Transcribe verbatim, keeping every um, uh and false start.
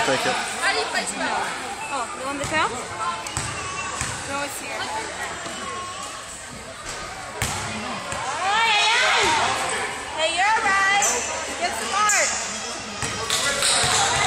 take it. How do you play spell? Oh, you want the tail? No, it's here. Hey, you're right. Get smart.